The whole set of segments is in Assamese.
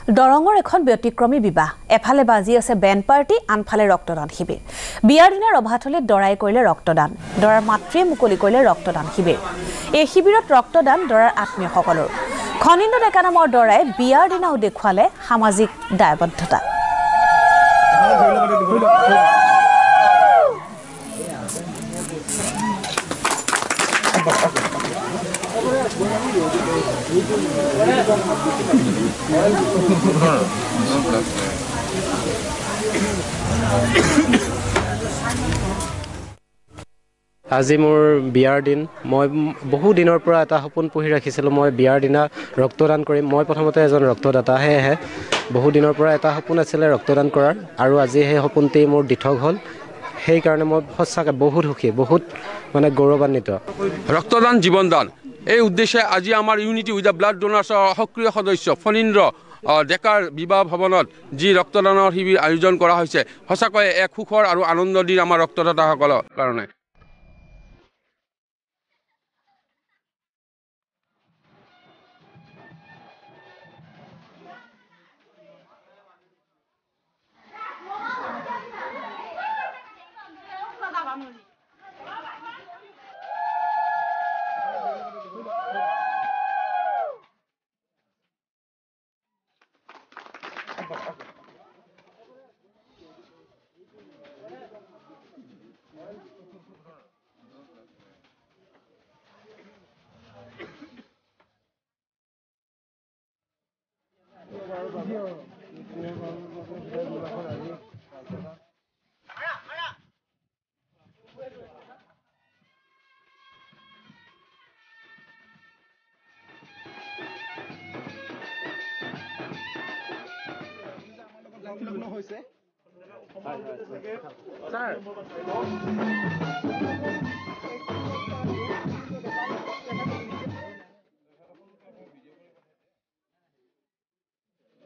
দৰঙৰ এখন ব্যতিক্ৰমী বিবাহ এফালে বাজি আছে বেণ্ড পাৰ্টি আনফালে ৰক্তদান শিবিৰ বিয়াৰ দিনা ৰভাথলীত দৰাই কৰিলে ৰক্তদান দৰাৰ মাতৃয়ে মুকলি কৰিলে ৰক্তদান শিবিৰ এই শিবিৰত ৰক্তদান দৰাৰ আত্মীয়সকলৰ খনিন্দ ডেকা নামৰ দৰাই বিয়াৰ দিনাও দেখুৱালে সামাজিক দায়বদ্ধতা আজি মোৰ বিয়াৰ দিন মই বহু দিনৰ পৰা এটা সপোন পুহি ৰাখিছিলোঁ মই বিয়াৰ দিনা ৰক্তদান কৰিম মই প্ৰথমতে এজন ৰক্তদাতা সেয়েহে বহু দিনৰ পৰা এটা সপোন আছিলে ৰক্তদান কৰাৰ আৰু আজি সেই সপোনটি মোৰ দিঠক হ'ল সেই কাৰণে মই সঁচাকৈ বহুত সুখী বহুত মানে গৌৰৱান্বিত ৰক্তদান জীৱনদান এই উদ্দেশ্যে আজি আমাৰ ইউনিটি উইথ দ্য ব্লাড ডোনাৰ্ছৰ সক্ৰিয় সদস্য ফণীন্দ্ৰ ডেকাৰ বিবাহ ভৱনত যি ৰক্তদানৰ শিবিৰ আয়োজন কৰা হৈছে সঁচাকৈ এক সুখৰ আৰু আনন্দৰ দিন আমাৰ ৰক্তদাতাসকলৰ কাৰণে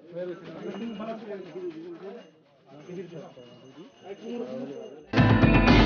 Sir